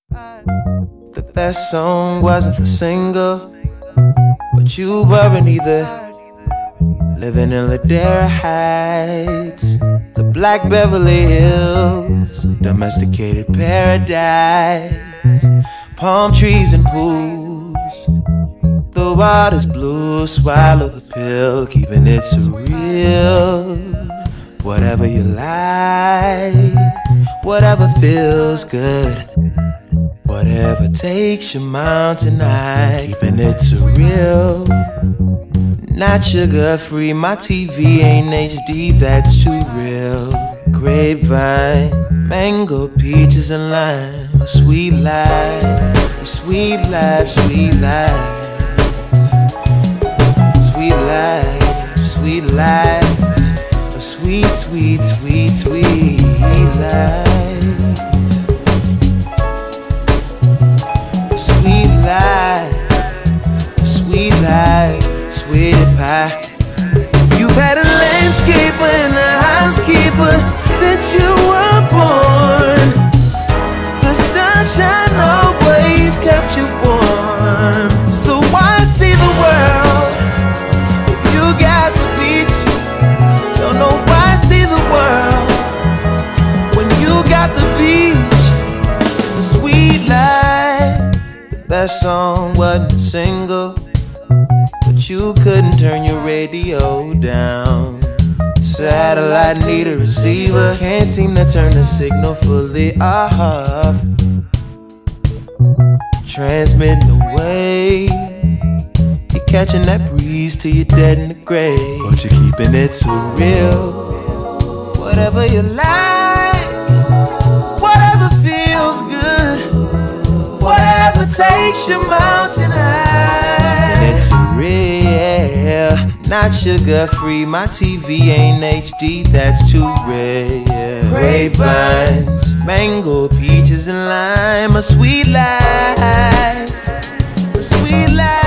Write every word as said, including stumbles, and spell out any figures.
The best song wasn't the single, but you weren't either. Living in Ladera Heights, the Black Beverly Hills, domesticated paradise, palm trees and pools. The water's blue, swallow the pill, keeping it surreal. Whatever you like, whatever feels good, whatever takes your mountain high, keeping it surreal. Not sugar free, my T V ain't H D, that's too real. Grapevine, mango, peaches and lime, a sweet life, a sweet life, sweet life. Sweet life, sweet life, a sweet, sweet, sweet, sweet life. A sweet life, a sweet life, sweet pie. You've had a landscaper and a housekeeper since you were born. The sunshine always kept you warm. So why see the world if you got the beach? Don't know why see the world when you got the beach. The sweet life, the best song wasn't a single, but you couldn't turn your radio down. Satellite need a receiver, can't seem to turn the signal fully off. Transmitting away, you're catching that breeze till you're dead in the grave, but you're keeping it surreal. Whatever you like, whatever feels good, whatever takes your mountain high, and it's real. Not sugar free, my T V ain't H D, that's too rare. Grapevines, mango, peaches and lime, a sweet life, a sweet life.